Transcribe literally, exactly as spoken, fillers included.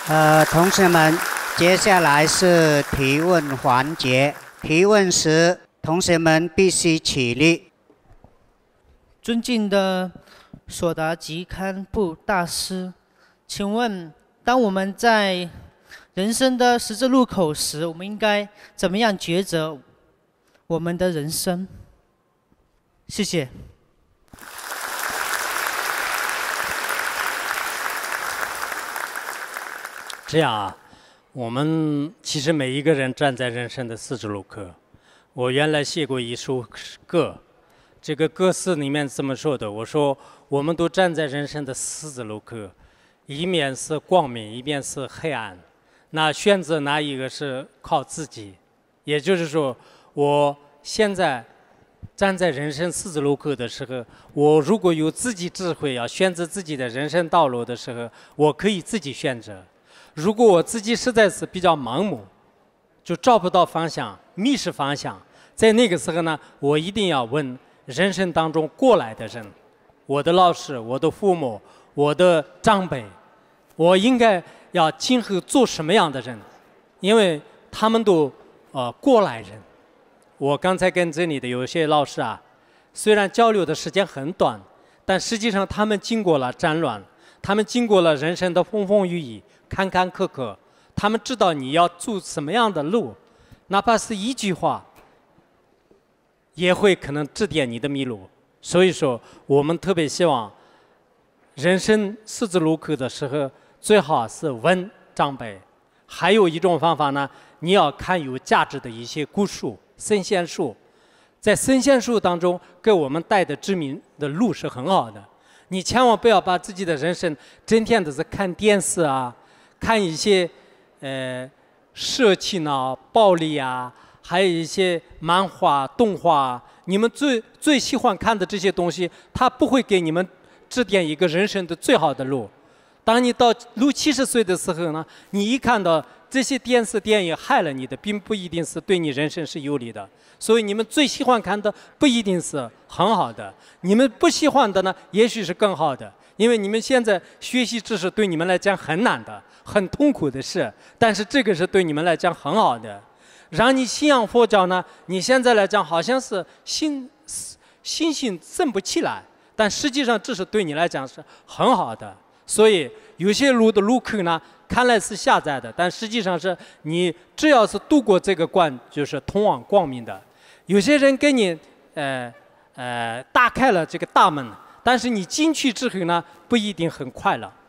呃，同学们，接下来是提问环节。提问时，同学们必须起立。 尊敬的索达吉堪布大师，请问，当我们在人生的十字路口时，我们应该怎么样抉择我们的人生？谢谢。 这样啊，我们其实每一个人站在人生的十字路口。我原来写过一首歌，这个歌词里面这么说的：我说，我们都站在人生的十字路口，一面是光明，一面是黑暗。那选择哪一个是靠自己？也就是说，我现在站在人生十字路口的时候，我如果有自己智慧，要选择自己的人生道路的时候，我可以自己选择。如果我自己实在是比较盲目，就找不到方向，迷失方向，在那个时候呢，我一定要问人生当中过来的人，我的老师、我的父母、我的长辈，我应该要今后做什么样的人？因为他们都呃过来人。我刚才跟这里的有些老师啊，虽然交流的时间很短，但实际上他们经过了战乱，他们经过了人生的风风雨雨、坎坎坷坷，他们知道你要走什么样的路，哪怕是一句话，也会可能指点你的迷路。所以说，我们特别希望，人生十字路口的时候，最好是问长辈。还有一种方法呢，你要看有价值的一些古书、圣贤书，在圣贤书当中给我们带的指明的路是很好的。你千万不要把自己的人生整天都是看电视啊，看一些呃色情啊、暴力啊，还有一些漫画、动画，你们最最喜欢看的这些东西，它不会给你们指点一个人生的最好的路。当你到六七十岁的时候呢，你一看到这些电视电影害了你的，并不一定是对你人生是有利的。所以你们最喜欢看的不一定是很好的，你们不喜欢的呢，也许是更好的。因为你们现在学习知识对你们来讲很难的、很痛苦的事，但是这个是对你们来讲很好的。让你信仰佛教呢，你现在来讲好像是信信心振不起来，但实际上这是对你来讲是很好的。所以有些路的路口呢，看来是狭窄的，但实际上是你只要是渡过这个关，就是通往光明的。有些人给你呃呃打开了这个大门，但是你进去之后呢，不一定很快乐。